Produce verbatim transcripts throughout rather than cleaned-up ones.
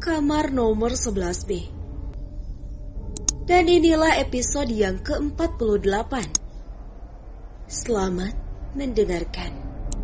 kamar nomor sebelas B. Dan inilah episode yang ke empat puluh delapan. Selamat mendengarkan.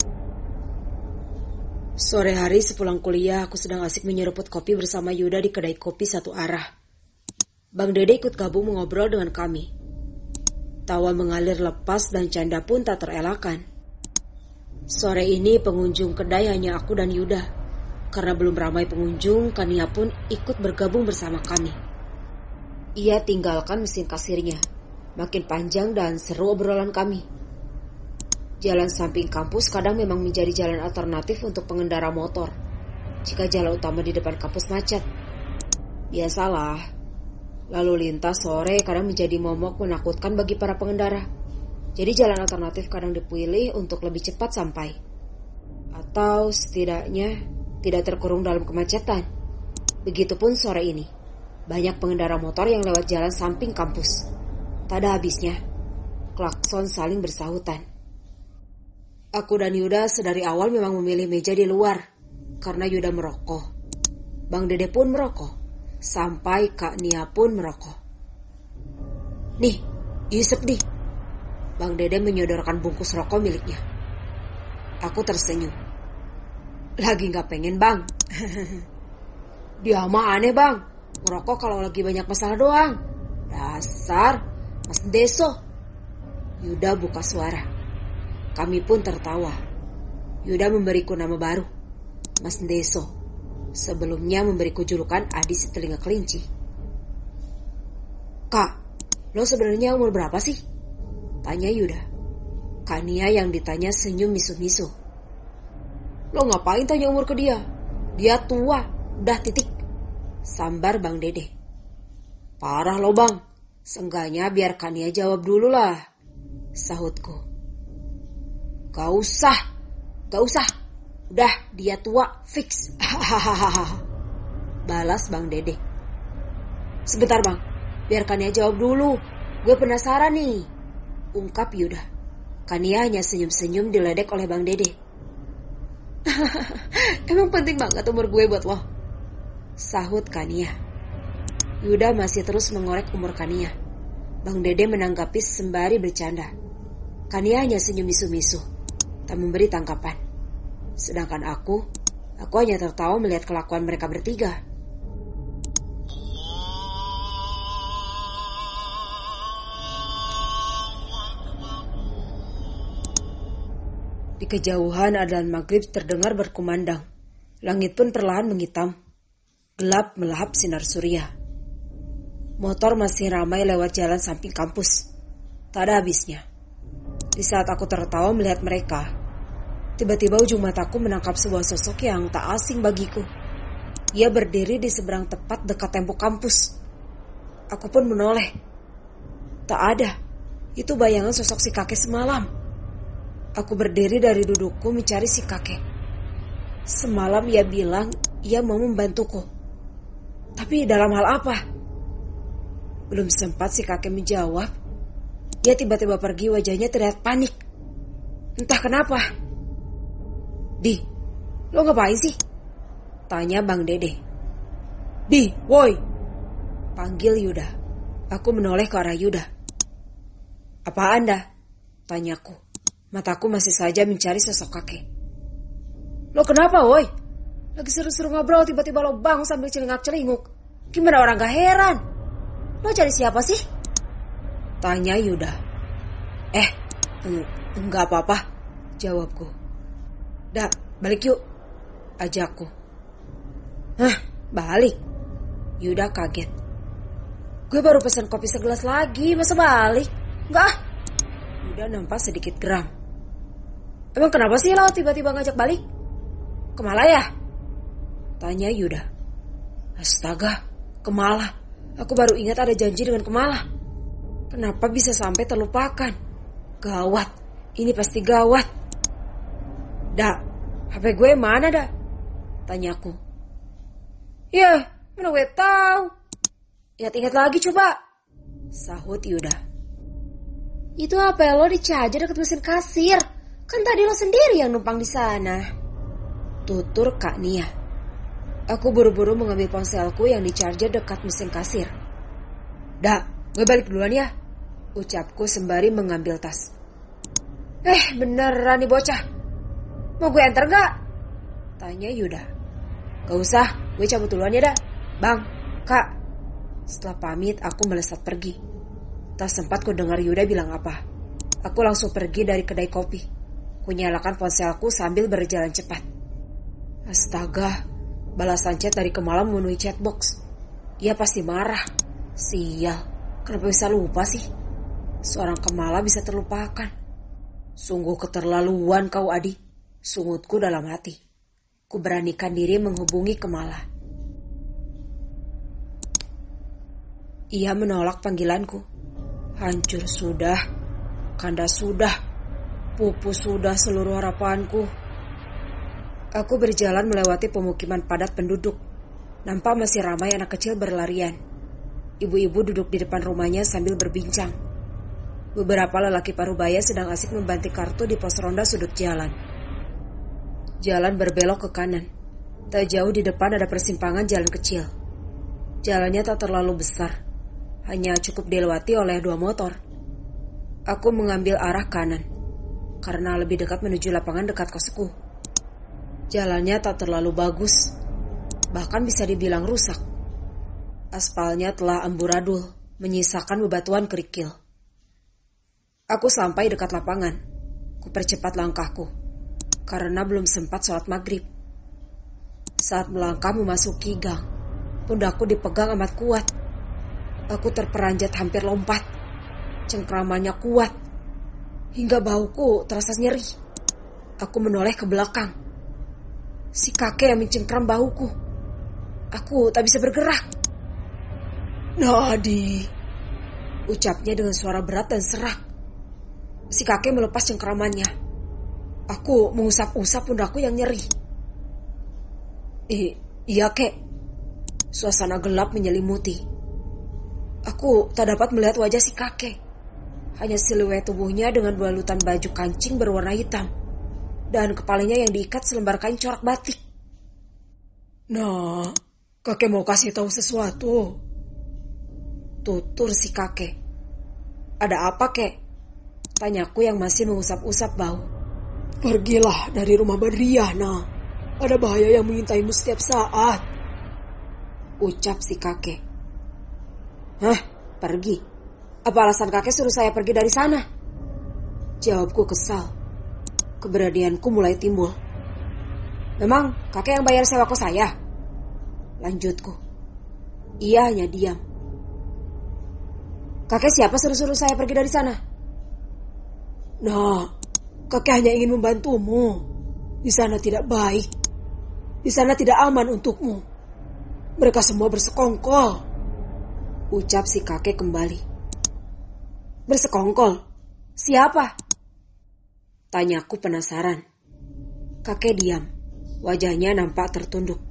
Sore hari sepulang kuliah, aku sedang asik menyeruput kopi bersama Yuda di kedai kopi satu arah. Bang Dede ikut gabung mengobrol dengan kami. Tawa mengalir lepas dan canda pun tak terelakkan. Sore ini pengunjung kedai hanya aku dan Yuda. Karena belum ramai pengunjung, Kania pun ikut bergabung bersama kami. Ia tinggalkan mesin kasirnya. Makin panjang dan seru obrolan kami. Jalan samping kampus kadang memang menjadi jalan alternatif untuk pengendara motor jika jalan utama di depan kampus macet. Biasalah, lalu lintas sore kadang menjadi momok menakutkan bagi para pengendara. Jadi jalan alternatif kadang dipilih untuk lebih cepat sampai, atau setidaknya tidak terkurung dalam kemacetan. Begitupun sore ini, banyak pengendara motor yang lewat jalan samping kampus. Tak ada habisnya, klakson saling bersahutan. Aku dan Yuda sedari awal memang memilih meja di luar, karena Yuda merokok. Bang Dede pun merokok, sampai Kak Nia pun merokok. Nih, Yusuf nih. Bang Dede menyodorkan bungkus rokok miliknya. Aku tersenyum. Lagi gak pengen bang. Dia mah aneh bang, ngerokok kalau lagi banyak masalah doang. Dasar Mas Deso. Yuda buka suara. Kami pun tertawa. Yuda memberiku nama baru, Mas Deso. Sebelumnya memberiku julukan Adi Setelinga Kelinci. Kak, lo sebenarnya umur berapa sih? Tanya Yuda. Kania yang ditanya senyum misu-misu. Lo ngapain tanya umur ke dia? Dia tua, udah titik. Sambar Bang Dede. Parah lo bang, seenggaknya biar Kania jawab dulu lah, sahutku. Gak usah, gak usah. Udah dia tua, fix. Balas Bang Dede. Sebentar bang, biar Kania jawab dulu. Gue penasaran nih, ungkap Yuda. Kania hanya senyum-senyum diledek oleh Bang Dede. Emang penting banget umur gue buat lo, sahut Kania. Yuda masih terus mengorek umur Kania. Bang Dede menanggapi sembari bercanda. Kania hanya senyum misu-misu, tak memberi tanggapan. Sedangkan aku, aku hanya tertawa melihat kelakuan mereka bertiga. Di kejauhan adzan maghrib terdengar berkumandang. Langit pun perlahan menghitam. Gelap melahap sinar surya. Motor masih ramai lewat jalan samping kampus. Tak ada habisnya. Di saat aku tertawa melihat mereka, tiba-tiba ujung mataku menangkap sebuah sosok yang tak asing bagiku. Ia berdiri di seberang tepat dekat tembok kampus. Aku pun menoleh. Tak ada. Itu bayangan sosok si kakek semalam. Aku berdiri dari dudukku mencari si kakek. Semalam ia bilang ia mau membantuku. Tapi dalam hal apa? Belum sempat si kakek menjawab, ia tiba-tiba pergi, wajahnya terlihat panik. Entah kenapa. Di, lo ngapain sih? Tanya Bang Dede. Di, woi, panggil Yuda. Aku menoleh ke arah Yuda. Apaan dah? Tanyaku. Mataku masih saja mencari sosok kakek. Lo kenapa woi? Lagi seru-seru ngobrol tiba-tiba lo bang sambil celingak-celinguk. Gimana orang gak heran? Lo cari siapa sih? Tanya Yuda. Eh, en- enggak apa-apa, jawabku. Dah, balik yuk, ajakku. Hah, balik? Yuda kaget. Gue baru pesan kopi segelas lagi, masa balik? Enggak. Yuda nampak sedikit geram. Emang kenapa sih lo tiba-tiba ngajak balik? Kemana ya? Tanya Yuda. Astaga, Kemala. Aku baru ingat ada janji dengan Kemala. Kenapa bisa sampai terlupakan? Gawat, ini pasti gawat. Dak, H P gue mana dah? Tanyaku. Ya, mana gue tahu. Ingat-ingat lagi coba, sahut Yuda. Itu H P lo dicajar dekat mesin kasir. Kan tadi lo sendiri yang numpang di sana, tutur Kak Nia. Aku buru-buru mengambil ponselku yang di-charger dekat mesin kasir. "Dah, gue balik duluan ya," ucapku sembari mengambil tas. "Eh, beneran nih bocah. Mau gue enter gak?" tanya Yuda. "Gak usah, gue cabut duluan ya dah. Bang, Kak." Setelah pamit, aku melesat pergi. Tak sempat ku dengar Yuda bilang apa. Aku langsung pergi dari kedai kopi. Ku nyalakan ponselku sambil berjalan cepat. Astaga, balasan chat dari Kemala memenuhi chatbox. Ia pasti marah. Sial, kenapa bisa lupa sih? Seorang Kemala bisa terlupakan. Sungguh keterlaluan kau, Adi. Sungutku dalam hati. Ku beranikan diri menghubungi Kemala. Ia menolak panggilanku. Hancur sudah, kandas sudah, pupus sudah seluruh harapanku. Aku berjalan melewati pemukiman padat penduduk. Nampak masih ramai anak kecil berlarian. Ibu-ibu duduk di depan rumahnya sambil berbincang. Beberapa lelaki parubaya sedang asik membanting kartu di pos ronda sudut jalan. Jalan berbelok ke kanan. Tak jauh di depan ada persimpangan jalan kecil. Jalannya tak terlalu besar. Hanya cukup dilewati oleh dua motor. Aku mengambil arah kanan. Karena lebih dekat menuju lapangan dekat kosku. Jalannya tak terlalu bagus. Bahkan bisa dibilang rusak. Aspalnya telah amburadul, menyisakan bebatuan kerikil. Aku sampai dekat lapangan. Kupercepat langkahku. Karena belum sempat sholat maghrib. Saat melangkah memasuki gang, pundakku dipegang amat kuat. Aku terperanjat hampir lompat. Cengkramannya kuat. Hingga bauku terasa nyeri. Aku menoleh ke belakang. Si kakek yang mencengkram bauku. Aku tak bisa bergerak. "Nadi," ucapnya dengan suara berat dan serak. Si kakek melepas cengkramannya. Aku mengusap-usap pundakku yang nyeri. I, iya kek. Suasana gelap menyelimuti. Aku tak dapat melihat wajah si kakek. Hanya siluet tubuhnya dengan balutan baju kancing berwarna hitam. Dan kepalanya yang diikat selembar kain corak batik. "Nah, kakek mau kasih tahu sesuatu," tutur si kakek. "Ada apa, kek?" tanyaku yang masih mengusap-usap bau. "Pergilah dari rumah Badriah, nah. Ada bahaya yang mengintaimu setiap saat," ucap si kakek. "Hah? Pergi? Apa alasan kakek suruh saya pergi dari sana?" Jawabku kesal. Keberanianku mulai timbul. "Memang kakek yang bayar sewa kos saya?" lanjutku. Ia hanya diam. "Kakek siapa suruh-suruh saya pergi dari sana?" "Nah, kakek hanya ingin membantumu. Di sana tidak baik. Di sana tidak aman untukmu. Mereka semua bersekongkol," ucap si kakek kembali. "Bersekongkol? Siapa?" tanyaku penasaran. Kakek diam. Wajahnya nampak tertunduk.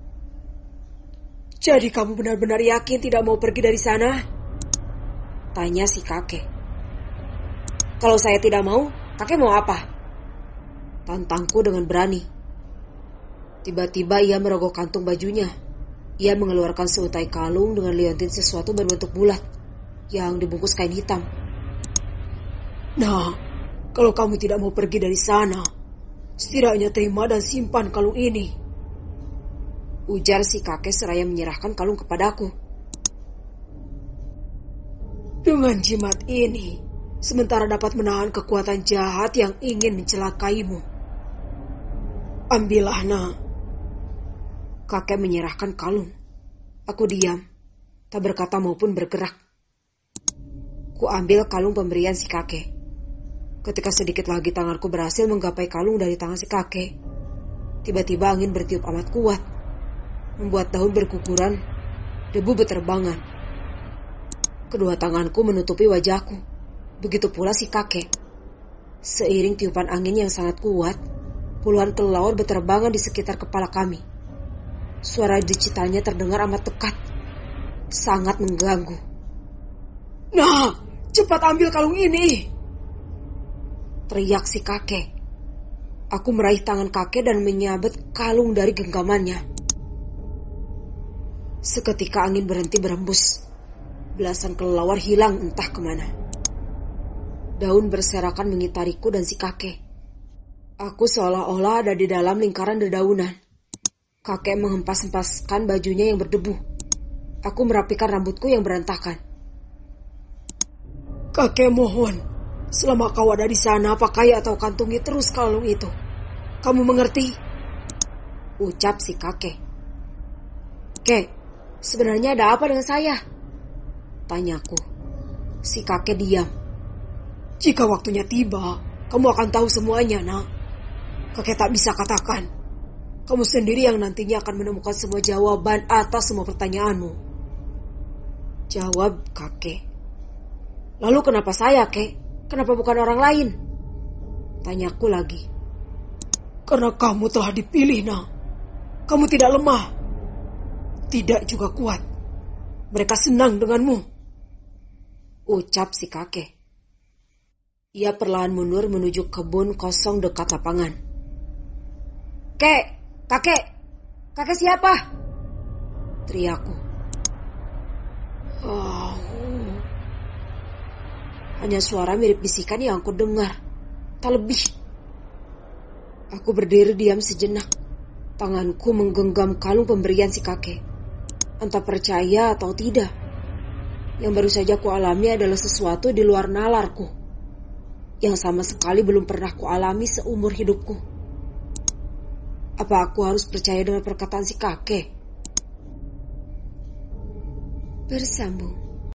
"Jadi kamu benar-benar yakin tidak mau pergi dari sana?" tanya si kakek. "Kalau saya tidak mau, kakek mau apa?" tantangku dengan berani. Tiba-tiba ia merogoh kantung bajunya. Ia mengeluarkan seutai kalung dengan liontin sesuatu berbentuk bulat yang dibungkus kain hitam. "Nah, kalau kamu tidak mau pergi dari sana, setidaknya terima dan simpan kalung ini," ujar si kakek seraya menyerahkan kalung kepadaku. "Dengan jimat ini, sementara dapat menahan kekuatan jahat yang ingin mencelakaimu. Ambillah, nak." Kakek menyerahkan kalung. Aku diam, tak berkata maupun bergerak. Ku ambil kalung pemberian si kakek. Ketika sedikit lagi tanganku berhasil menggapai kalung dari tangan si kakek, tiba-tiba angin bertiup amat kuat, membuat daun berguguran, debu berterbangan. Kedua tanganku menutupi wajahku, begitu pula si kakek. Seiring tiupan angin yang sangat kuat, puluhan kelelawar berterbangan di sekitar kepala kami. Suara decitannya terdengar amat dekat, sangat mengganggu. "Nah, cepat ambil kalung ini!" teriak si kakek. Aku meraih tangan kakek dan menyabet kalung dari genggamannya. Seketika angin berhenti berembus. Belasan kelelawar hilang entah kemana. Daun berserakan mengitariku dan si kakek. Aku seolah-olah ada di dalam lingkaran dedaunan. Kakek menghempas-hempaskan bajunya yang berdebu. Aku merapikan rambutku yang berantakan. Kakek mohon, selama kau ada di sana, pakai atau kantungi terus kalung itu. Kamu mengerti? Ucap si kakek. Kek, sebenarnya ada apa dengan saya? Tanyaku. Si kakek diam. Jika waktunya tiba, kamu akan tahu semuanya, nak. Kakek tak bisa katakan. Kamu sendiri yang nantinya akan menemukan semua jawaban atas semua pertanyaanmu. Jawab kakek. Lalu kenapa saya, kek? Kenapa bukan orang lain? Tanyaku lagi. Karena kamu telah dipilih, nak. Kamu tidak lemah. Tidak juga kuat. Mereka senang denganmu. Ucap si kakek. Ia perlahan mundur menuju kebun kosong dekat lapangan. Kek, kakek, kakek siapa? Teriakku. Oh. Hanya suara mirip bisikan yang aku dengar. Tak lebih. Aku berdiri diam sejenak. Tanganku menggenggam kalung pemberian si kakek. Entah percaya atau tidak. Yang baru saja ku alami adalah sesuatu di luar nalarku. Yang sama sekali belum pernah ku alami seumur hidupku. Apa aku harus percaya dengan perkataan si kakek? Bersambung.